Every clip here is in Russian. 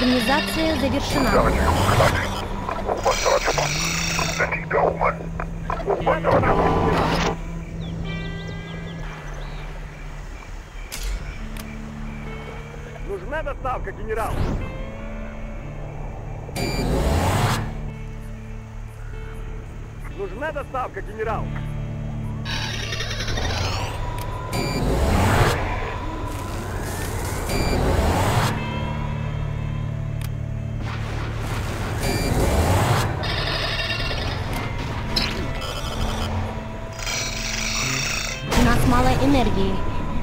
Модернизация завершена. Нужна доставка, генерал! Нужна доставка, генерал! У нас мало энергии.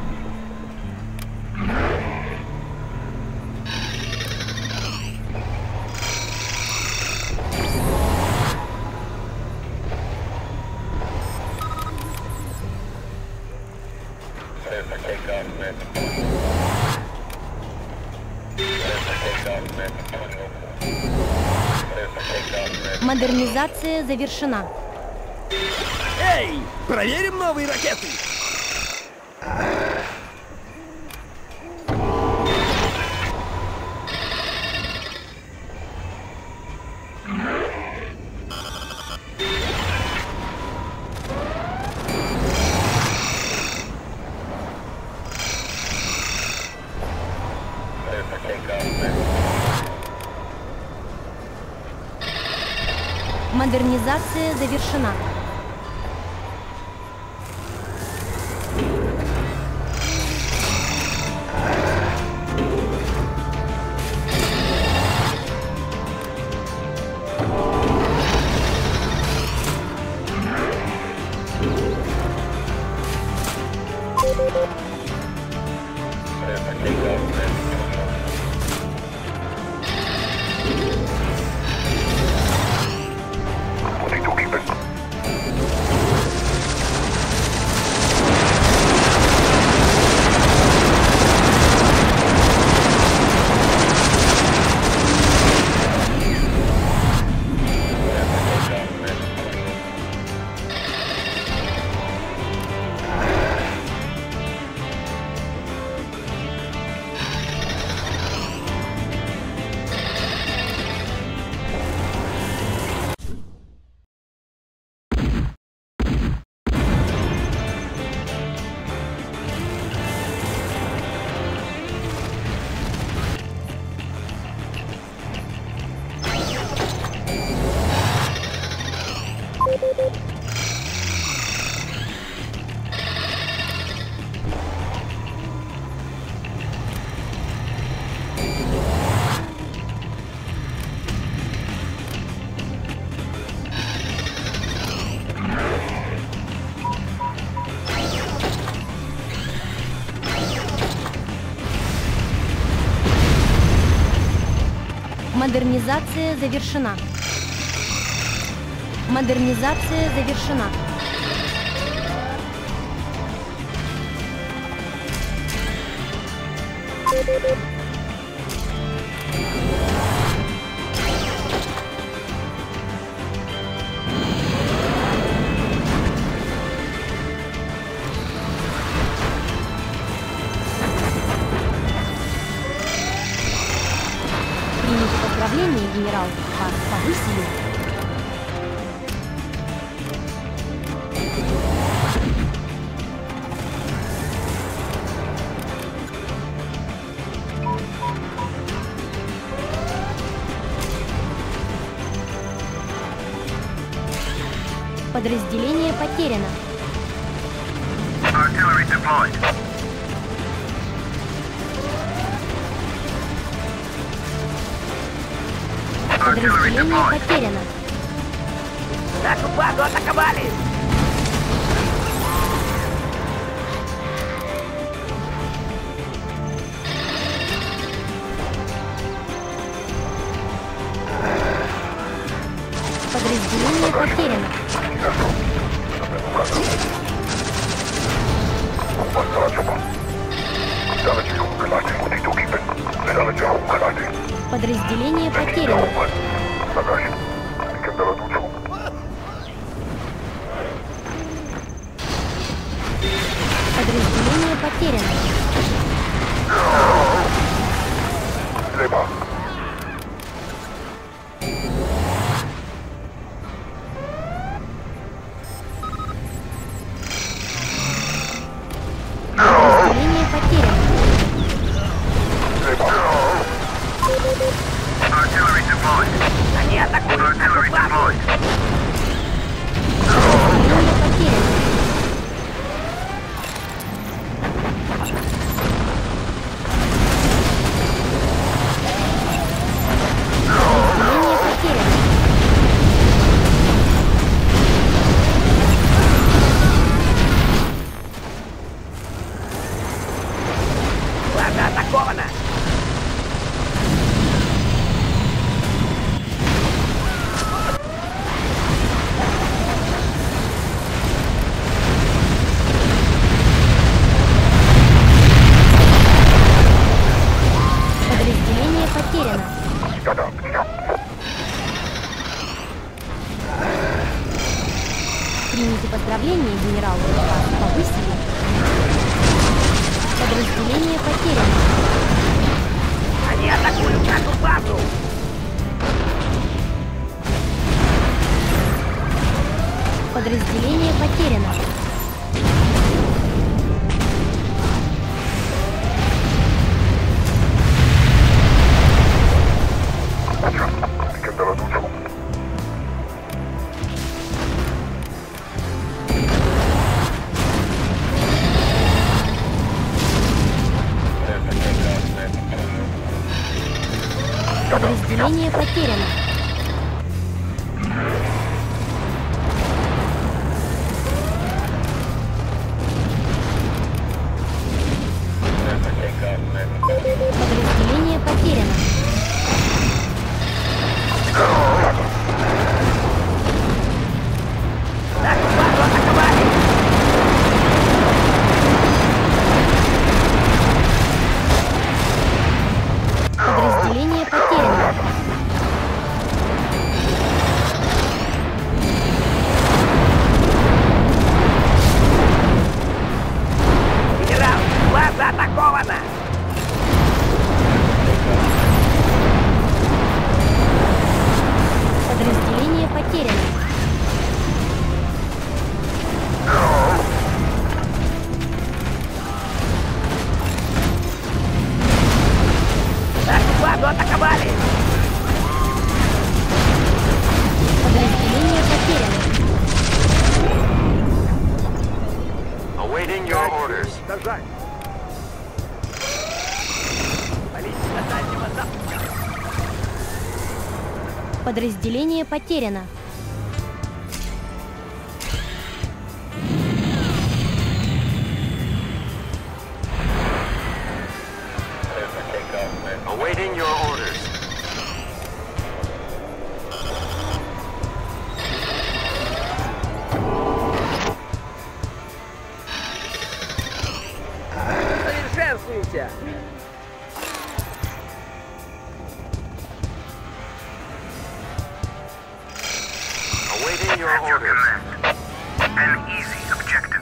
Модернизация завершена. Эй! Проверим новые ракеты! Модернизация завершена. Модернизация завершена. Модернизация завершена. Примите поздравления, генерал. Вас повысили. Подразделение потеряно. Artillery deployed. Подразделение потеряно. Нашу базу атаковали! Подразделение потеряно. Подразделение потеряно. Подразделение потеряно. Они атакуют нашу базу! Подразделение потеряно. Подразделение потеряно. База атакована! Подразделение потеряно. Примите поздравления, генерал. Вас повысили. Подразделение потеряно. Они атакуют нашу базу! Подразделение потеряно. Подразделение потеряно. Подразделение потеряно. Нашу базу атаковали! Подразделение потеряно. Генерал, база атакована! Подразделение потеряно. Нашу базу атаковали! Подразделение потеряно. Awaiting your orders. Держать! Полиция дальнего запуска! Подразделение потеряно. Awaiting your orders. Совершенствуйся! Awaiting your orders. An easy objective.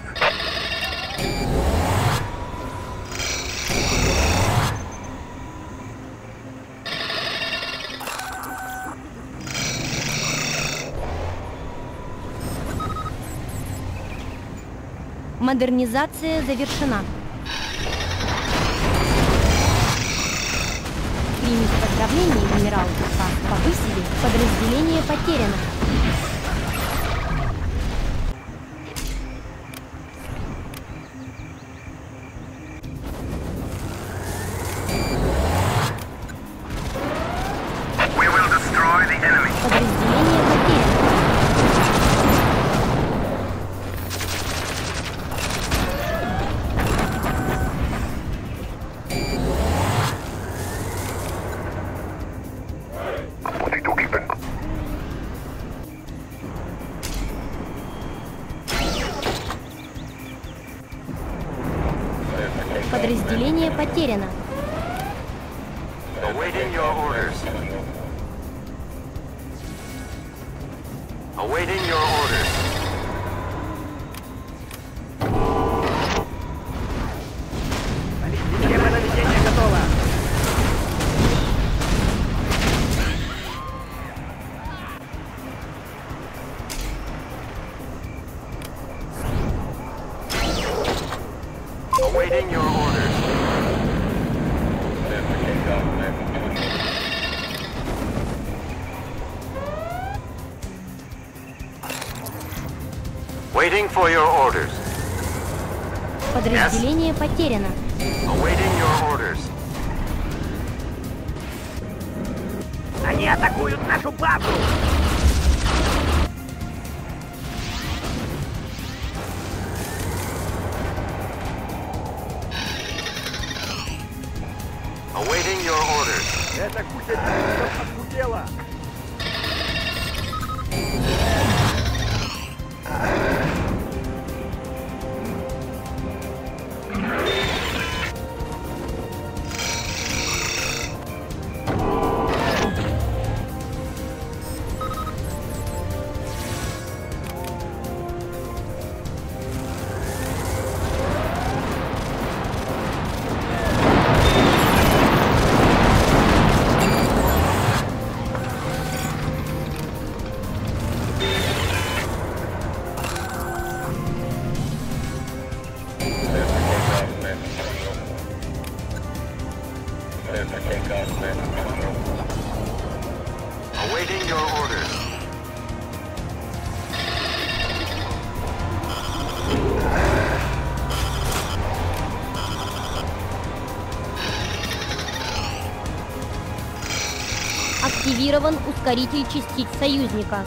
Модернизация завершена. Примите поздравления, генерал. Вас повысили. Подразделение потеряно. We will destroy the enemy. Подразделение потеряно. Подразделение потеряно. Awaiting your orders. Awaiting your orders. Система наведения готова! Awaiting your orders. Waiting for your orders. Подразделение потеряно. Awaiting your orders. Они атакуют нашу базу! Awaiting your orders. Эта куча дерьма оскудела! Awaiting your orders. Активирован ускоритель частиц союзника.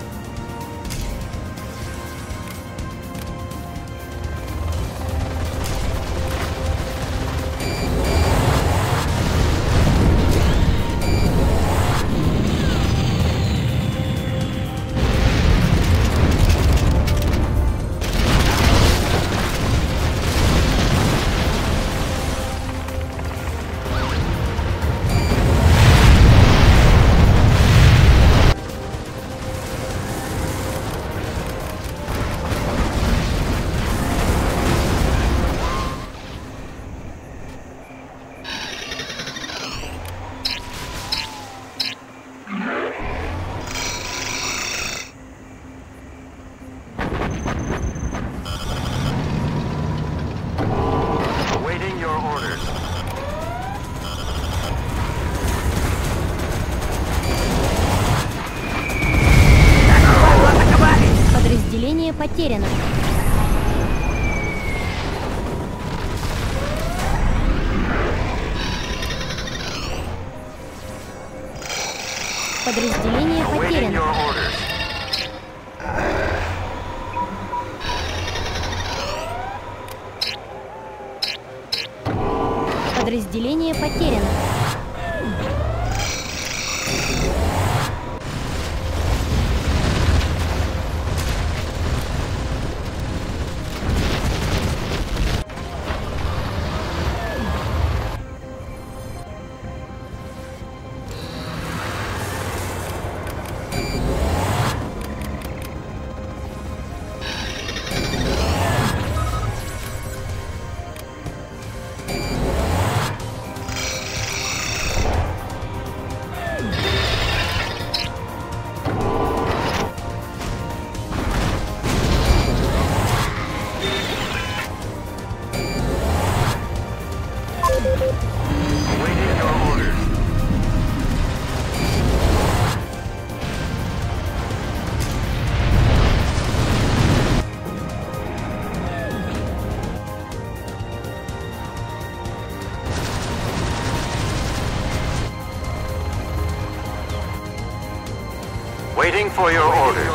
Awaiting your orders. Подразделение потеряно. Подразделение Awaiting потеряно. your orders. Подразделение потеряно. Awaiting your orders. Waiting for your orders.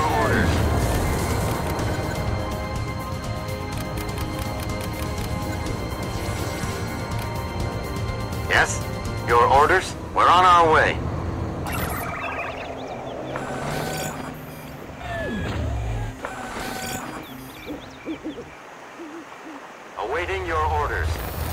Yes? Your orders? We're on our way. Awaiting your orders.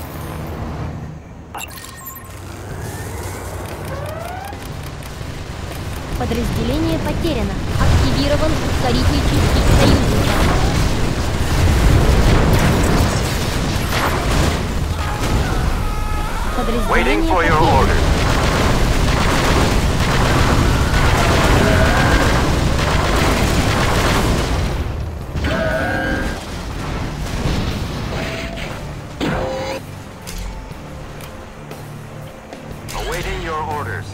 Подразделение потеряно. Активирован ускоритель частиц союзника. Waiting Подразделение for your потеряно. orders. Awaiting your orders.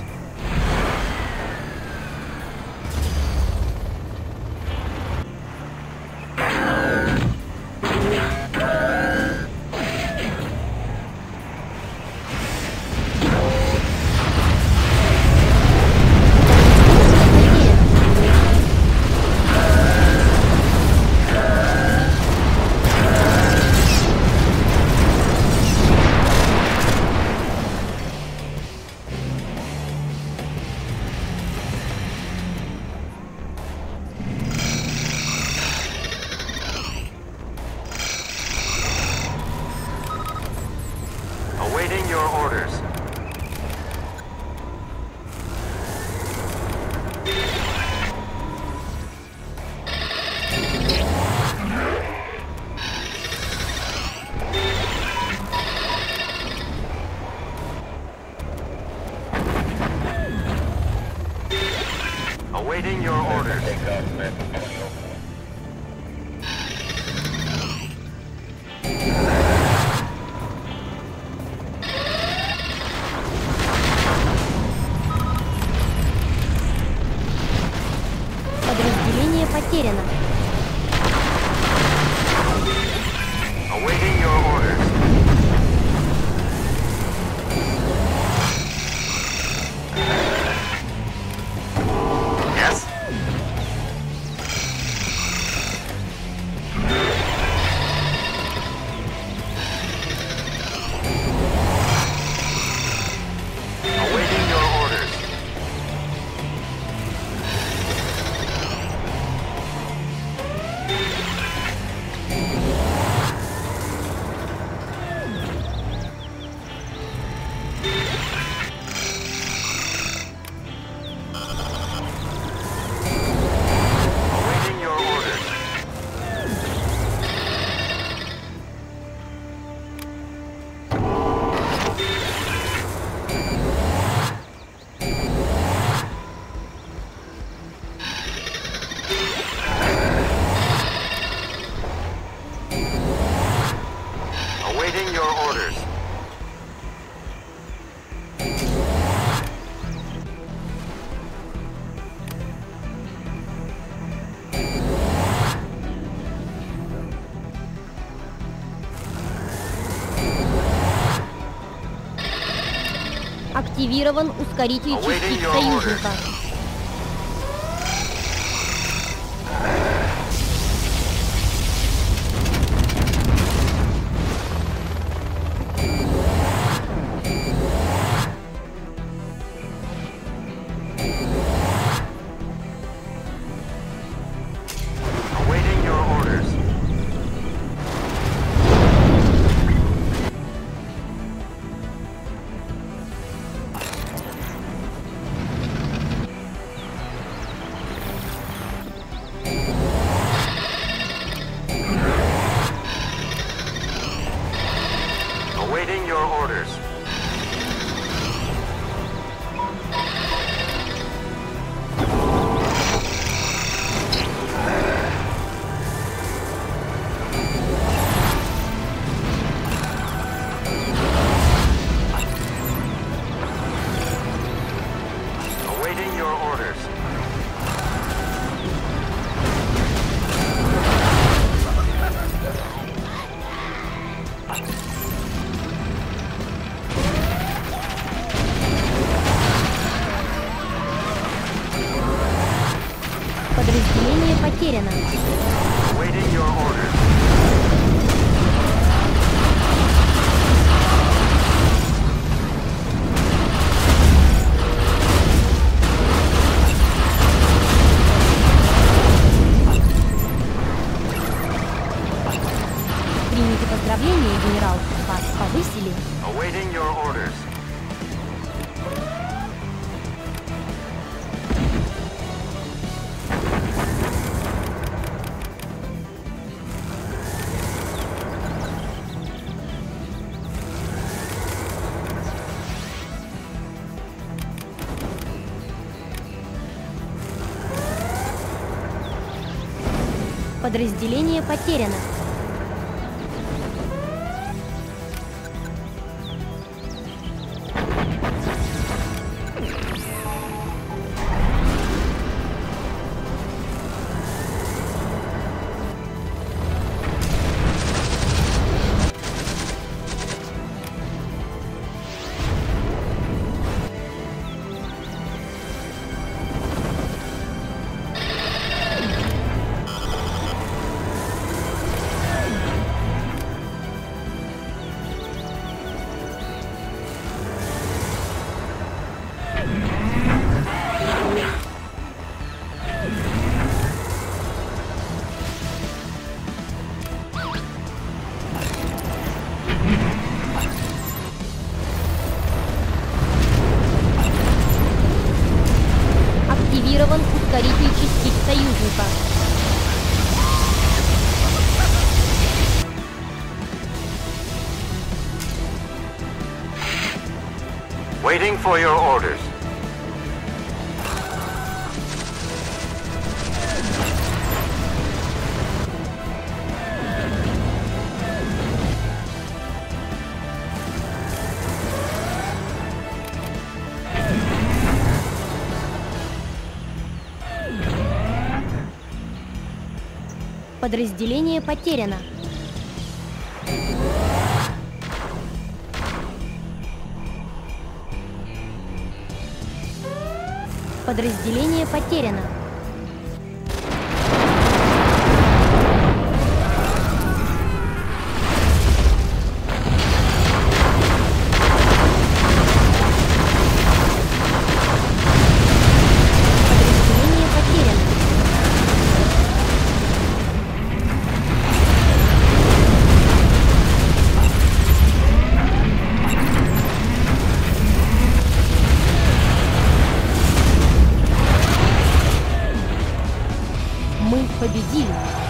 Awaiting your orders. Подразделение потеряно. Awaiting your orders. Yes? Awaiting your orders. Awaiting your orders. Awaiting your orders. Активирован ускоритель Awaiting частиц your союзника. Awaiting your orders. Awaiting your orders. Awaiting your orders. Подразделение потеряно. Awaiting your orders. Примите поздравления, генерал. Вас повысили. Awaiting your orders. Подразделение потеряно. Активирован ускоритель частиц союзника. Waiting for your orders. Подразделение потеряно. Подразделение потеряно. Подразделение потеряно. Мы победили!